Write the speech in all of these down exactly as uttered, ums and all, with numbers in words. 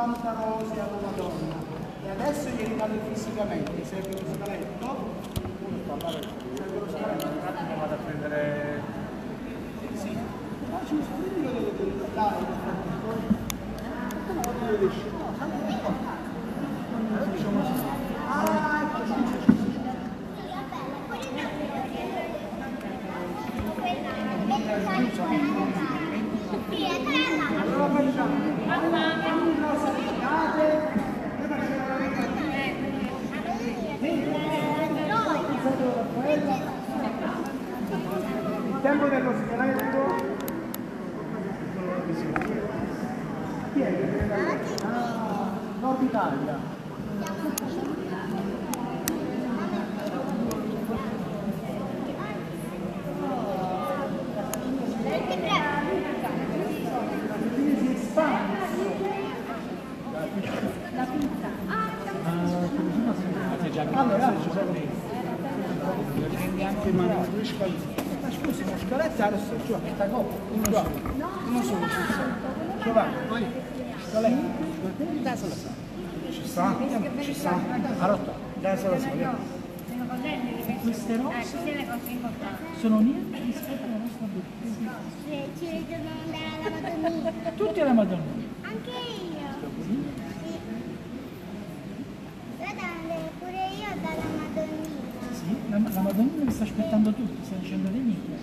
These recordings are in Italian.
Santa Rosa alla Madonna. E adesso gli rimane fisicamente, serve lo scaletto. Serve lo scaletto, un attimo vado a prendere. Sì. Ma ci sono io devo dare come lo devo uscire? Ah, ecco, sì, sì, sì. Allora facciamo una salinate. Il tempo dello scheletro. Chi è che viene da lì? Ah, Nord Italia. La pizza. Allora, ci sono prendi anche mano due scalette. Ma scusi, uno scalettare sto giù, questa coppa. Uno solo. Uno solo ci sta. Giovanni, vai. Scaletta. Dai solo sa. Ci sta? Ci sta. Ha rotto. Dai solo sa. Queste rose sono niente rispetto alla nostra bellezza. Ci vedono alla Madonnina. Tutti alla Madonnina. Anche io. Sì. Guardate, pure io dalla Madonnina. Sì, la, la Madonnina mi sta aspettando tutti, sta dicendo venite.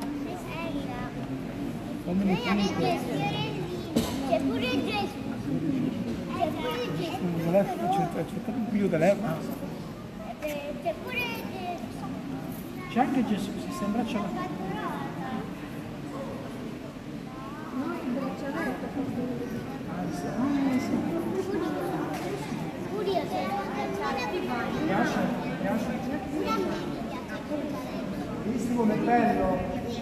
Quando mi fai il c'è pure Gesù. C'è pure Gesù. Aspetta un più telefono. C'è pure Gesù. C'è anche Gesù, si sta imbracciando. No, il braccialetto. Ah, sì. Pure io sono braccialetto. Mi piace? Mi piace? Pure a me mi piace il braccialetto. Visti com'è bello?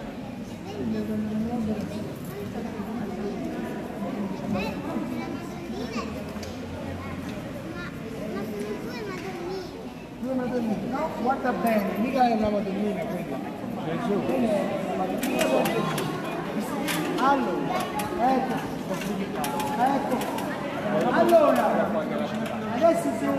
Due Madonnine? No, guarda bene, mica è una Madonnina quella. Gesù. Allora, ecco, ecco. Allora, adesso su.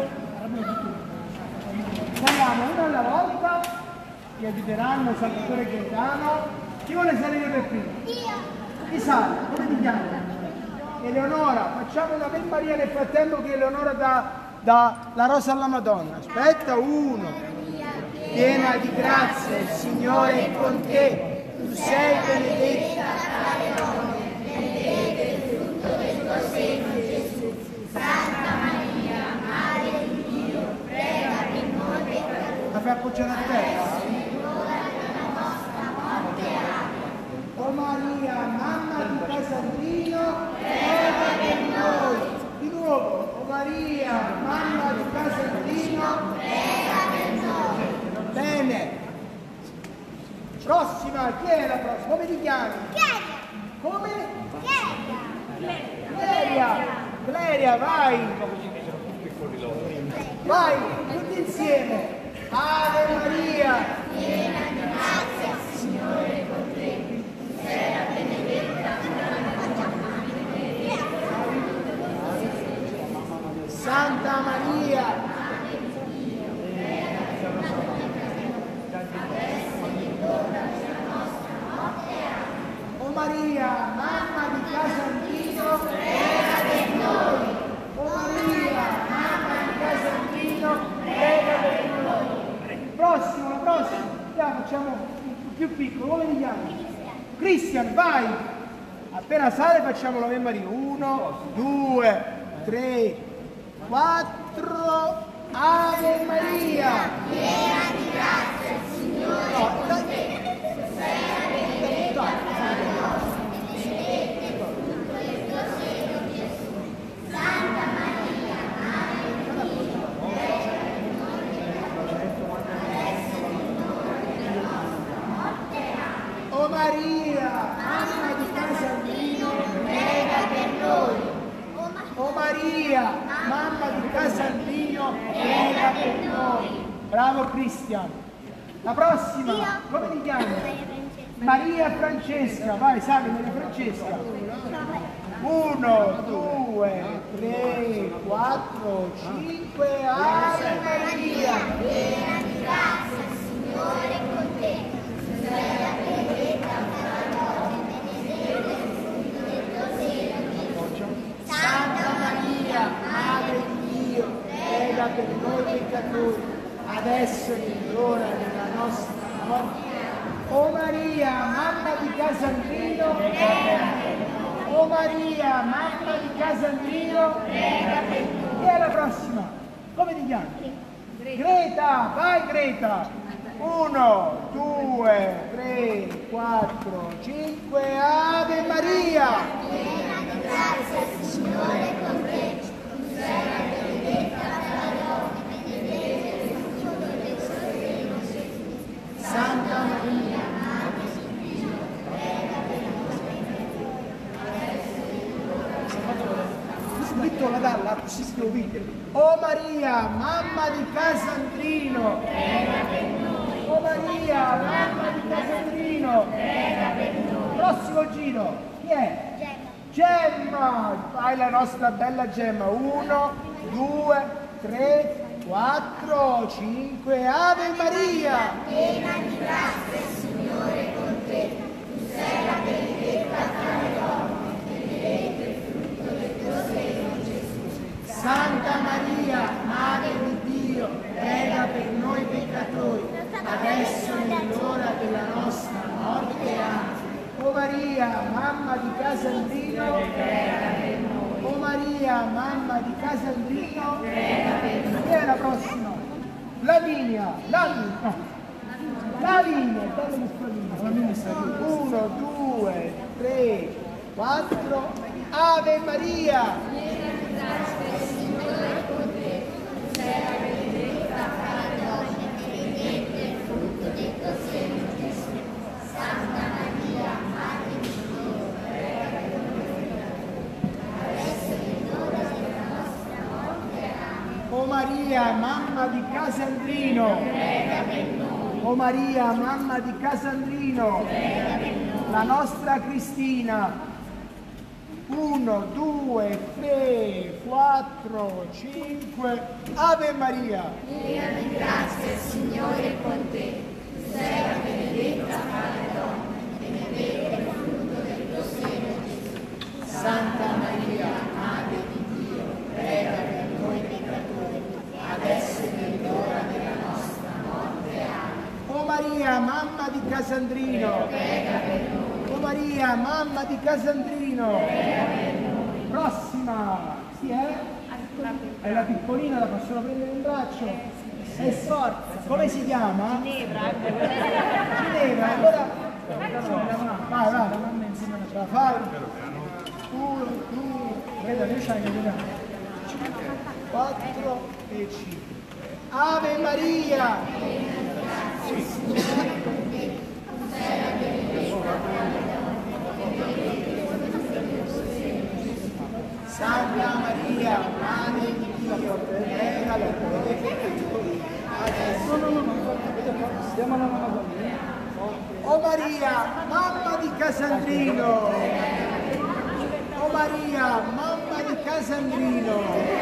Saliamo uno alla volta, ti aiuteranno Salvatore Gaetano. Chi vuole salire per primo? Io. Chi sale? Come ti chiami? Eleonora, facciamo la Ave Maria nel frattempo che Eleonora dà, dà la rosa alla Madonna. Aspetta, uno. Piena di grazia, il Signore è con te. Tu sei benedetta tra le donne, benedetto il frutto del tuo seno, Gesù. Santa Maria, Madre di Dio, prega per noi peccatori. La fai appoggiare a terra? O Maria, mamma di Casandrino, prega per noi. Di nuovo, o Maria, mamma di Casandrino, prega per noi. Bene. Prossima, chi è la prossima? Come ti chiami? Chiara. Come? Chiara. Cleria. Cleria, vai. Vai, tutti insieme. Ave Maria. Piena di grazia, il Signore è con te. Sei la benedetta Santa Maria. O Maria, mamma di Casandrino, prega per noi. O Maria, mamma di Casandrino, prega per noi. Prossimo, la prossima. Andiamo, facciamo più piccolo. Come ti chiami? Cristian, vai. Appena sale facciamo l'Ave Maria. Uno, due, tre, quattro. Ave Maria. piena di grazia, il Signore è No, con dai. te. Sei la benedetta tra le donne, benedetto il frutto del tuo seno, Gesù. Santa Maria, Madre di Dio, prega per noi peccatori, adesso è l'ora della nostra morte. Amen. O Maria, mamma di Casandrino, Prega per noi. O Maria, mamma di Casandrino, prega per noi. Bravo Cristian. La prossima, Io. come ti chiami? Maria Francesca. Maria Francesca, vai, sali Maria Francesca. Uno, due, tre, quattro, cinque, Ave Maria. Piena di grazia, il Signore è con te. Tu sei la benedetta fra le donne, benedetto il frutto del tuo seno, Gesù. Santa Maria, Madre di Dio, prega per noi peccatori, adesso e nell'ora della nostra morte. O Maria, mamma di Casandrino, O Maria, mamma di Casandrino, prega per noi. E alla prossima, come ti chiami? Greta, vai Greta. Uno, due, tre, quattro, cinque, Ave Maria. Piena di grazia, il Signore è con te. Tu sei la benedetta fra le donne, benedetto il frutto del tuo seno, Gesù. Santa Maria, scritto la dalla, si scrive. O Maria, mamma di Casandrino, prega per noi. O Maria, mamma di Casandrino, prega per noi. Prossimo giro, chi è? Gemma, fai la nostra bella Gemma. Uno, due, tre, quattro, cinque, Ave Maria. Piena di grazia, il Signore è con te. Tu sei la benedetta fra le donne, benedetto il frutto del tuo seno, Gesù. Santa Maria, Madre di Dio, prega per noi peccatori, adesso e nell'ora della nostra morte. Amen. O Maria, mamma di Casandrino, prega per noi. O Maria, mamma di Casandrino, prega per noi. E alla prossima, Lavinia, Lavinia, no. Lavinia, bella Lavinia. Uno, due, tre, quattro, Ave Maria. O Maria, mamma di Casandrino, prega per noi. O Maria, mamma di Casandrino, prega per noi. La nostra Cristina. Uno, due, tre, quattro, cinque, Ave Maria. Piena di grazia, il Signore è con te. Tu sei la benedetta fra le donne, benedetto il frutto del tuo seno, Gesù. Santa Maria, Madre di Dio, prega per noi peccatori, adesso e nell'ora della nostra morte. Amen. O Maria, mamma di Casandrino, prega per noi. O Maria, mamma di Casandrino, prega per noi. Prossima, sì è? È la piccolina, la possono prendere in braccio? È forte. Come si chiama? Ginevra. Ginevra, allora... Vai, vai, ce la fai? Uno, due, vedi, riesci a vedere? Quattro e cinque. Ave Maria! Santa Maria, Madre di Dio, prega per noi peccatori, adesso. No, no, no, stiamo alla mano. O Maria, mamma di Casandrino! O Maria, mamma di Casandrino!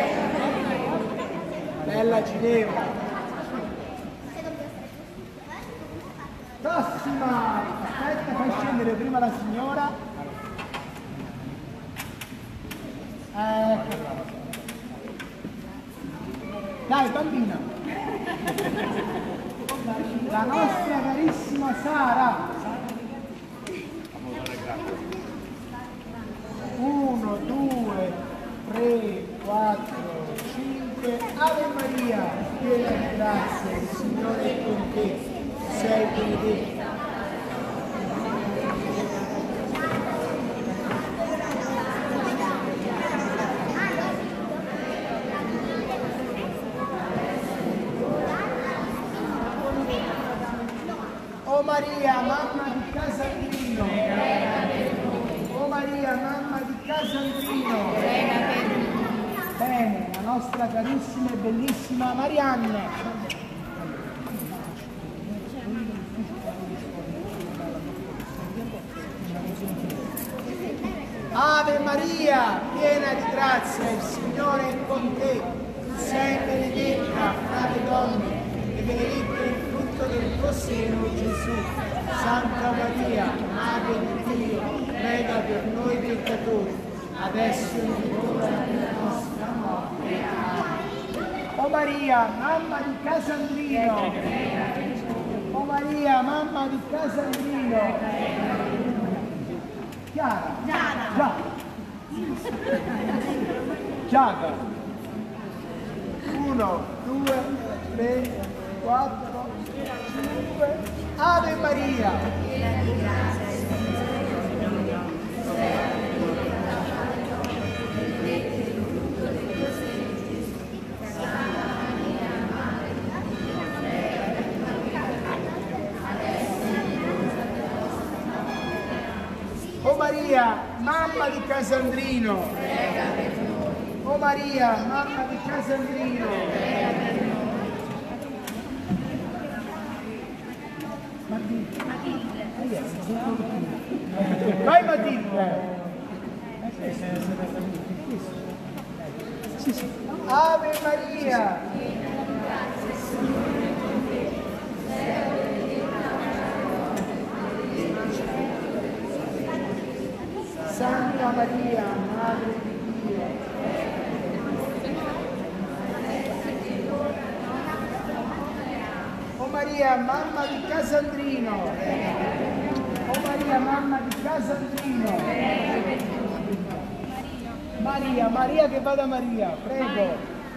Bella Ginevra! Prossima! Aspetta, fai scendere prima la signora. Ecco. Dai, bambina! La nostra carissima Sara! Uno, due, tre, quattro, cinque, Ave Maria, piena di grazia, il Signore è con te, sei benedetta. O Maria, mamma di Casandrino, O Maria, mamma di Casandrino, bene, la nostra carissima e bellissima Marianna. Ave Maria, piena di grazia, il Signore è con te. Sei benedetta fra le donne e benedetto il frutto del tuo seno, Gesù. Santa Maria, Madre di Dio, prega per noi peccatori, adesso e nell'ora della nostra morte. Amen. O Maria, mamma di Casandrino. O Maria, mamma di Casandrino. Chiara. Già. Giaga. Uno, due, tre, quattro, cinque. Ave Maria. O Maria, mamma di Casandrino. O Maria, mamma di Casandrino. Vai Matilde. Ave Maria. Santa Maria, Madre di Dio. O Maria, mamma di Casandrino. O Maria, mamma di Casandrino. Maria, Maria che vada Maria, prego.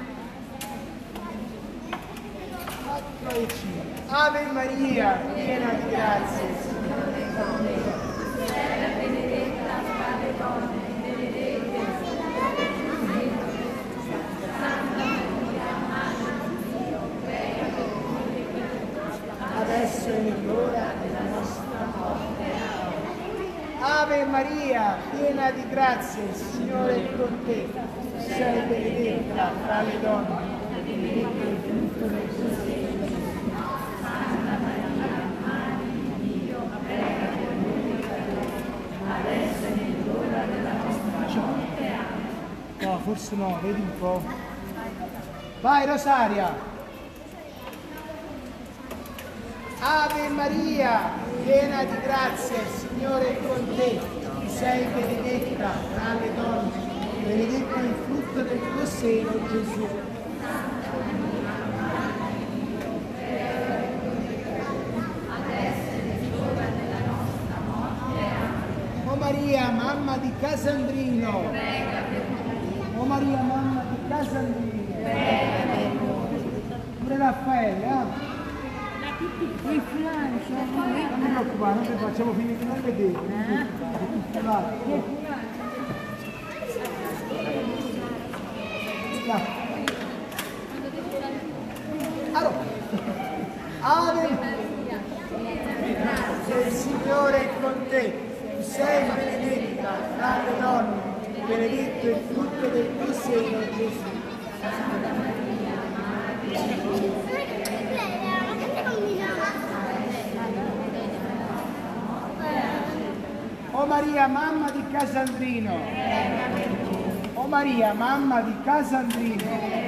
Ave Maria, piena di grazia, il Signore è con te. Adesso è nell'ora della nostra morte. Ave Maria, piena di grazia, il Signore è con te. Sei benedetta fra le donne, e benedetto il frutto del tuo seno. Santa Maria, Madre di Dio, prega per noi peccatori, adesso è nell'ora della nostra morte. No, forse no, vedi un po'. Vai Rosaria. Ave Maria, piena di grazia, il Signore è con te. Sei benedetta tra le donne, benedetto il frutto del tuo seno, Gesù. O Maria, mamma di Casandrino. O Maria, mamma di Casandrino. Pure Raffaele, eh? Il Francia, Non mi preoccupare, noi facciamo finire di non vedere. Vai. Allora, Ave Maria, il Signore è con te, tu sei benedetta fra le donne, benedetto il frutto del tuo seno, Gesù. Santa Maria, Madre di Dio. O Maria, mamma di Casandrino. O Maria, mamma di Casandrino.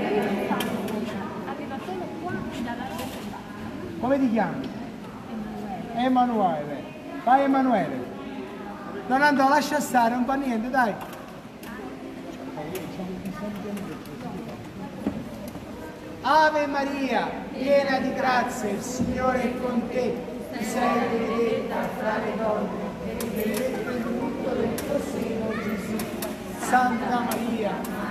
Come ti chiami? Emanuele. Vai Emanuele. Non andò, lascia stare, non fa niente, dai. Ave Maria, piena di grazia, il Signore è con te. Sei benedetta fra le donne. Benedetto il frutto del tuo seno, Gesù. Santa Maria,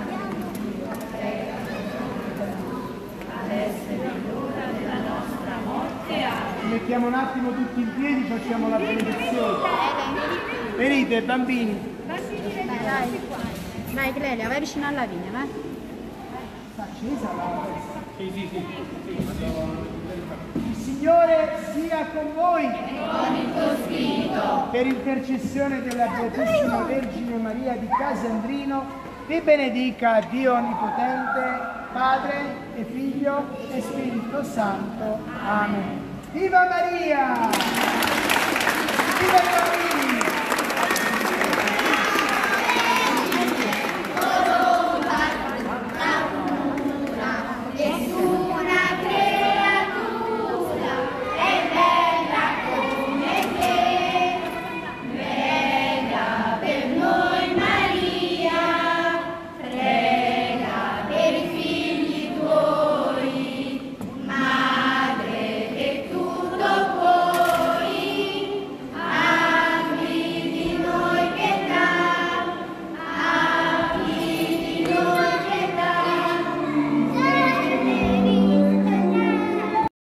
adesso è l'ora della nostra morte. Mettiamo un attimo tutti in piedi, facciamo la benedizione. Venite, bambini. Dai, dai Clelia, vai vicino alla vigna, vai. Sta accesa la festa? Sì, sì, sì. Il Signore sia con voi. Con il tuo spirito. Per intercessione della Beatissima Vergine Maria di Casandrino, vi benedica Dio Onnipotente, Padre e Figlio e Spirito Santo. Amen. Viva Maria! Viva i bambini!